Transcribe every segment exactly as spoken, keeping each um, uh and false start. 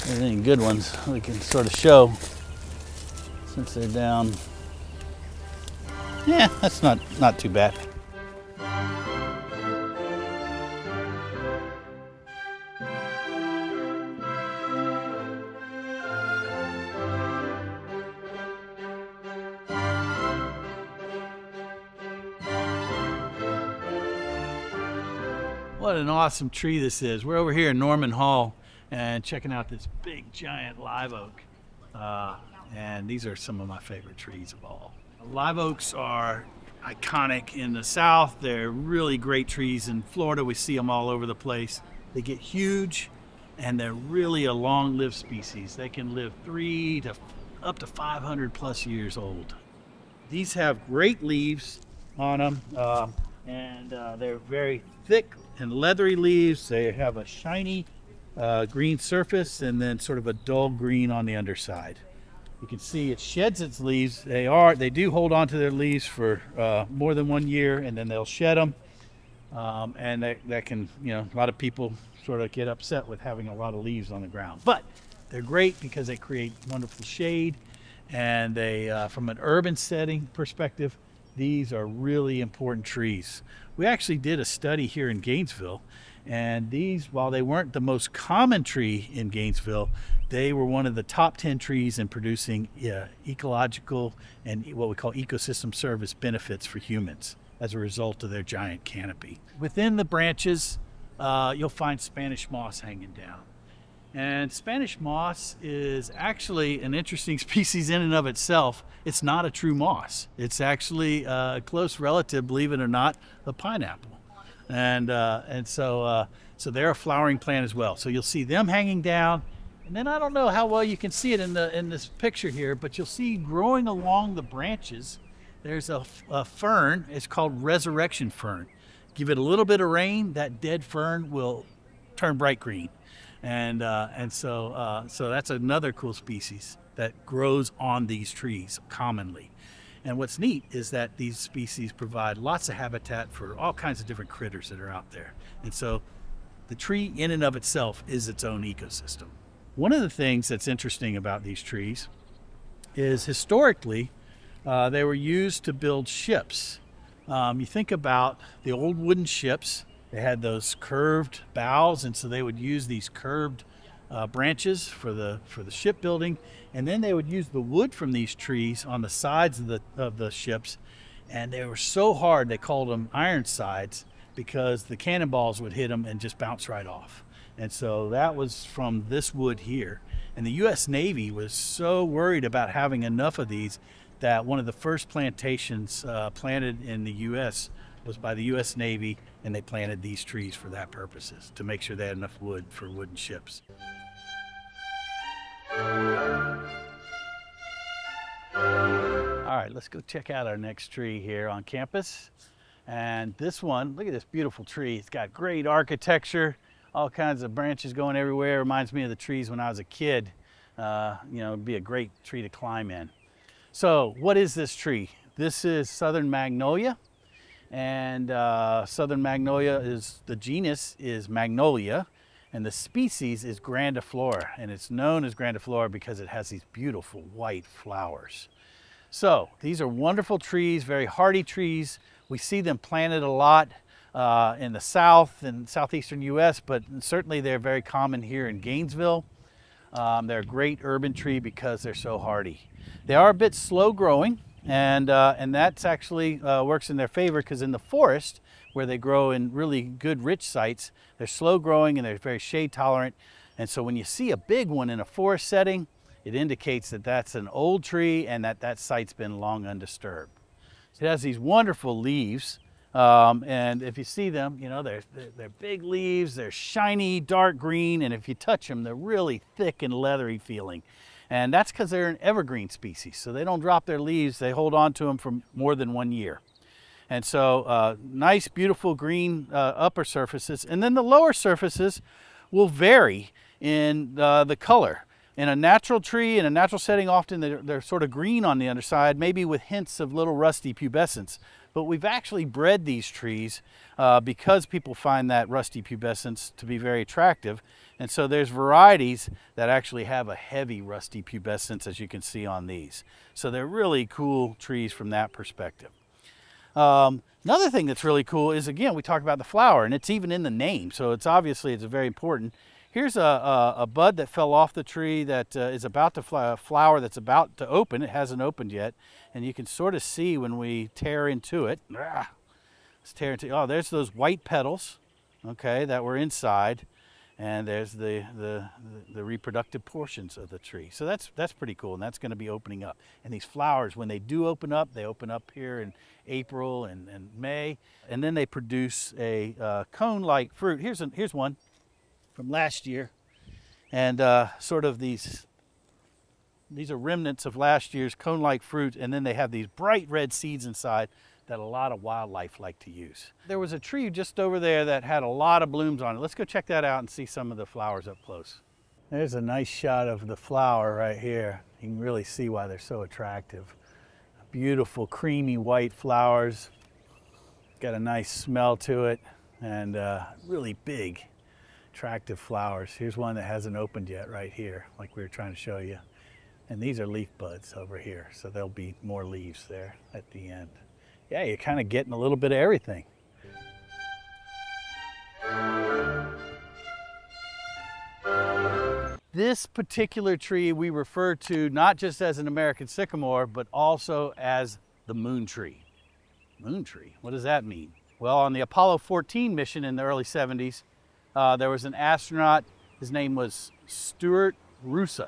There's any good ones we can sort of show since they're down. Yeah, that's not, not too bad. What an awesome tree this is. We're over here in Norman Hall and checking out this big giant live oak. Uh, and these are some of my favorite trees of all. Live oaks are iconic in the South. They're really great trees. In Florida, we see them all over the place. They get huge and they're really a long-lived species. They can live three to up to five hundred plus years old. These have great leaves on them. Uh, and uh, they're very thick and leathery leaves. They have a shiny uh, green surface and then sort of a dull green on the underside. You can see it sheds its leaves. They are they do hold on to their leaves for uh, more than one year, and then they'll shed them. Um, and that, that can, you know, a lot of people sort of get upset with having a lot of leaves on the ground. But they're great because they create wonderful shade, and they, uh, from an urban setting perspective, these are really important trees. We actually did a study here in Gainesville, and these, while they weren't the most common tree in Gainesville, they were one of the top ten trees in producing uh, ecological and what we call ecosystem service benefits for humans as a result of their giant canopy. Within the branches, uh, you'll find Spanish moss hanging down. And Spanish moss is actually an interesting species in and of itself. It's not a true moss. It's actually a close relative, believe it or not, of pineapple. And uh, and so uh, so they're a flowering plant as well. So you'll see them hanging down. And then I don't know how well you can see it in the in this picture here, but you'll see growing along the branches, there's a, a fern. It's called resurrection fern. Give it a little bit of rain, that dead fern will turn bright green. And uh, and so uh, so that's another cool species that grows on these trees commonly. And what's neat is that these species provide lots of habitat for all kinds of different critters that are out there. And so the tree in and of itself is its own ecosystem. One of the things that's interesting about these trees is historically uh, they were used to build ships. Um, you think about the old wooden ships. They had those curved bows, and so they would use these curved uh, branches for the for the shipbuilding, and then they would use the wood from these trees on the sides of the of the ships, and they were so hard they called them iron sides because the cannonballs would hit them and just bounce right off. And so that was from this wood here. And the U S Navy was so worried about having enough of these that one of the first plantations uh, planted in the U S was by the U S Navy, and they planted these trees for that purposes, to make sure they had enough wood for wooden ships. All right, let's go check out our next tree here on campus. And this one, look at this beautiful tree. It's got great architecture, all kinds of branches going everywhere. Reminds me of the trees when I was a kid. Uh, you know, it'd be a great tree to climb in. So what is this tree? This is Southern Magnolia. And uh, Southern Magnolia is, the genus is Magnolia, and the species is grandiflora. And it's known as grandiflora because it has these beautiful white flowers. So these are wonderful trees, very hardy trees. We see them planted a lot uh, in the South and southeastern U S, but certainly they're very common here in Gainesville. Um, they're a great urban tree because they're so hardy. They are a bit slow growing, and, uh, and that's actually uh, works in their favor, because in the forest, where they grow in really good rich sites, they're slow growing and they're very shade tolerant. And so when you see a big one in a forest setting, it indicates that that's an old tree and that that site's been long undisturbed. It has these wonderful leaves, um, and if you see them, you know, they're, they're, they're big leaves, they're shiny, dark green, and if you touch them, they're really thick and leathery feeling. And that's because they're an evergreen species, so they don't drop their leaves, they hold on to them for more than one year. And so uh, nice, beautiful green uh, upper surfaces, and then the lower surfaces will vary in uh, the color. In a natural tree, in a natural setting, often they're, they're sort of green on the underside, maybe with hints of little rusty pubescence. But we've actually bred these trees uh, because people find that rusty pubescence to be very attractive. And so there's varieties that actually have a heavy rusty pubescence, as you can see on these. So they're really cool trees from that perspective. Um, another thing that's really cool is, again, we talk about the flower, and it's even in the name. So it's obviously, it's very important. Here's a, a, a bud that fell off the tree that uh, is about to fly, a flower that's about to open. It hasn't opened yet. And you can sort of see when we tear into it. Ah, let's tear into, oh, there's those white petals, okay, that were inside. And there's the, the, the reproductive portions of the tree. So that's, that's pretty cool, and that's going to be opening up. And these flowers, when they do open up, they open up here in April and, and May, and then they produce a uh, cone-like fruit. Here's, a, here's one from last year, and uh, sort of these, these are remnants of last year's cone-like fruit, and then they have these bright red seeds inside that a lot of wildlife like to use. There was a tree just over there that had a lot of blooms on it. Let's go check that out and see some of the flowers up close. There's a nice shot of the flower right here. You can really see why they're so attractive. Beautiful creamy white flowers. Got a nice smell to it, and uh, really big, attractive flowers. Here's one that hasn't opened yet right here, like we were trying to show you. And these are leaf buds over here, so there'll be more leaves there at the end. Yeah, you're kind of getting a little bit of everything. This particular tree we refer to not just as an American sycamore, but also as the moon tree. Moon tree, what does that mean? Well, on the Apollo fourteen mission in the early seventies, uh, there was an astronaut, his name was Stuart Roosa.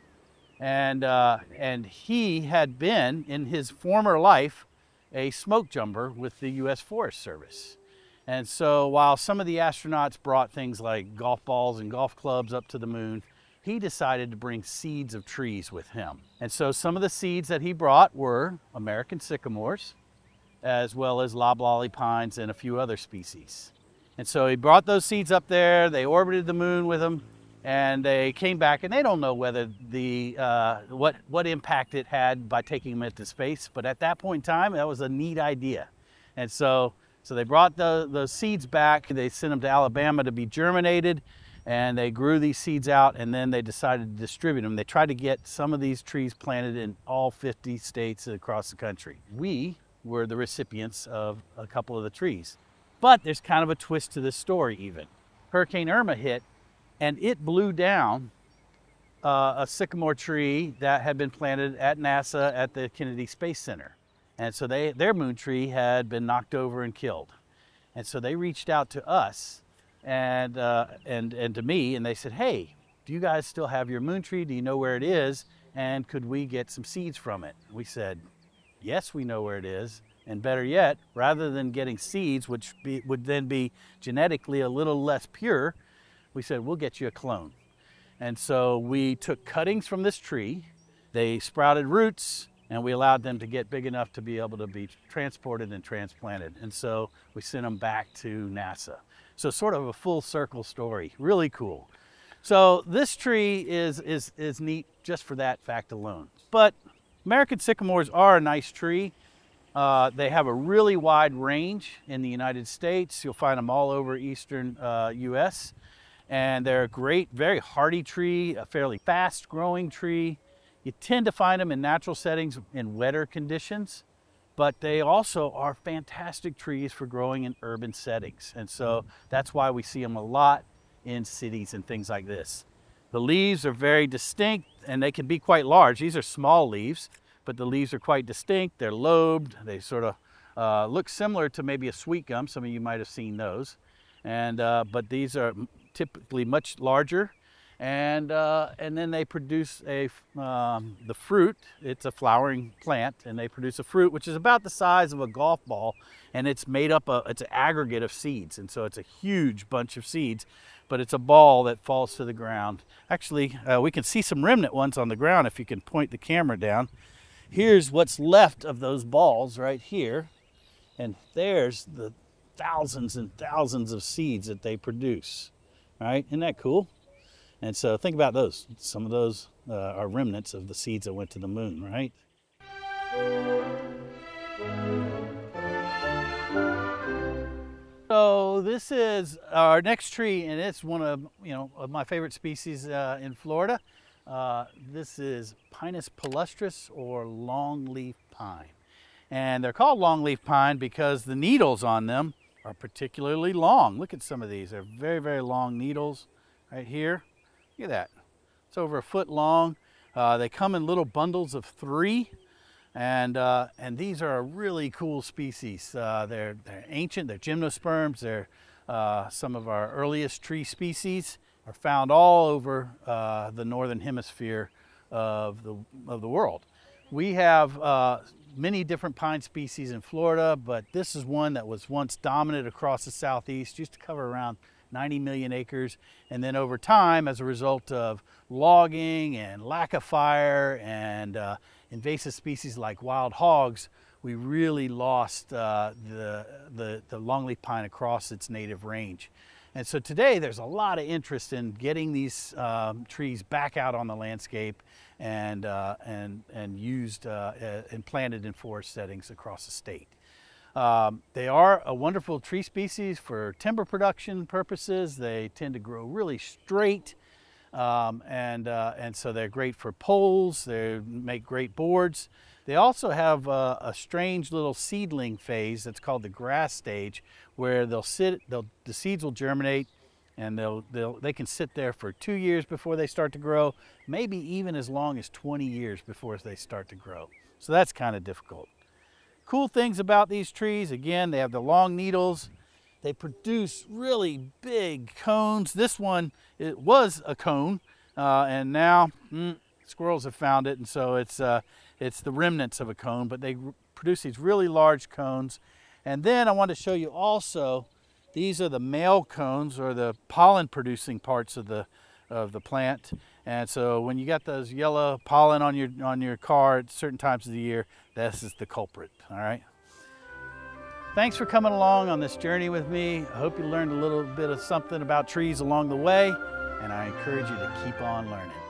And, uh, and he had been, in his former life, a smoke jumper with the U S Forest Service. And so while some of the astronauts brought things like golf balls and golf clubs up to the moon, he decided to bring seeds of trees with him. And so some of the seeds that he brought were American sycamores, as well as loblolly pines and a few other species. And so he brought those seeds up there, they orbited the moon with them, and they came back, and they don't know whether the uh, what what impact it had by taking them into space. But at that point in time, that was a neat idea, and so so they brought the those seeds back. They sent them to Alabama to be germinated, and they grew these seeds out, and then they decided to distribute them. They tried to get some of these trees planted in all fifty states across the country. We were the recipients of a couple of the trees, but there's kind of a twist to this story. Even Hurricane Irma hit, and it blew down uh, a sycamore tree that had been planted at NASA at the Kennedy Space Center. And so they, their moon tree had been knocked over and killed. And so they reached out to us and, uh, and, and to me, and they said, hey, do you guys still have your moon tree? Do you know where it is? And could we get some seeds from it? We said, yes, we know where it is. And better yet, rather than getting seeds, which be, would then be genetically a little less pure, we said, we'll get you a clone. And so we took cuttings from this tree, they sprouted roots, and we allowed them to get big enough to be able to be transported and transplanted. And so we sent them back to NASA. So sort of a full circle story, really cool. So this tree is, is, is neat just for that fact alone. But American sycamores are a nice tree. Uh, they have a really wide range in the United States. You'll find them all over eastern uh, U S And they're a great, very hardy tree, a fairly fast growing tree. You tend to find them in natural settings in wetter conditions, but they also are fantastic trees for growing in urban settings. And so that's why we see them a lot in cities and things like this. The leaves are very distinct, and they can be quite large. These are small leaves, but the leaves are quite distinct. They're lobed. They sort of uh, look similar to maybe a sweet gum. Some of you might have seen those. And, uh, but these are typically much larger, and uh, and then they produce a um, the fruit. It's a flowering plant, and they produce a fruit which is about the size of a golf ball, and it's made up of, it's an aggregate of seeds, and so it's a huge bunch of seeds, but it's a ball that falls to the ground. Actually, uh, we can see some remnant ones on the ground if you can point the camera down. Here's what's left of those balls right here, and there's the thousands and thousands of seeds that they produce. Right? Isn't that cool? And so think about those. Some of those uh, are remnants of the seeds that went to the moon, right? So So this is our next tree, and it's one of you know of my favorite species uh, in Florida. Uh, this is Pinus palustris, or longleaf pine. And they're called longleaf pine because the needles on them are particularly long. Look at some of these. They're very, very long needles right here. Look at that. It's over a foot long. Uh, they come in little bundles of three. And, uh, and these are a really cool species. Uh, they're, they're ancient, they're gymnosperms. They're uh, some of our earliest tree species. Are found all over uh, the northern hemisphere of the, of the world. We have uh, many different pine species in Florida, but this is one that was once dominant across the southeast, used to cover around ninety million acres. And then over time, as a result of logging and lack of fire and uh, invasive species like wild hogs, we really lost uh, the, the, the longleaf pine across its native range. And so today there's a lot of interest in getting these um, trees back out on the landscape and, uh, and, and used uh, and planted in forest settings across the state. Um, they are a wonderful tree species for timber production purposes. They tend to grow really straight, um, and, uh, and so they're great for poles. They make great boards. They also have a, a strange little seedling phase that's called the grass stage, where they'll sit, they'll, the seeds will germinate, and they'll, they'll, they can sit there for two years before they start to grow, maybe even as long as twenty years before they start to grow. So that's kind of difficult. Cool things about these trees, again, they have the long needles. They produce really big cones. This one, it was a cone, uh, and now mm, squirrels have found it, and so it's, uh, it's the remnants of a cone, but they produce these really large cones. And then I want to show you also, these are the male cones, or the pollen producing parts of the, of the plant. And so when you got those yellow pollen on your, on your car at certain times of the year, this is the culprit, all right? Thanks for coming along on this journey with me. I hope you learned a little bit of something about trees along the way, and I encourage you to keep on learning.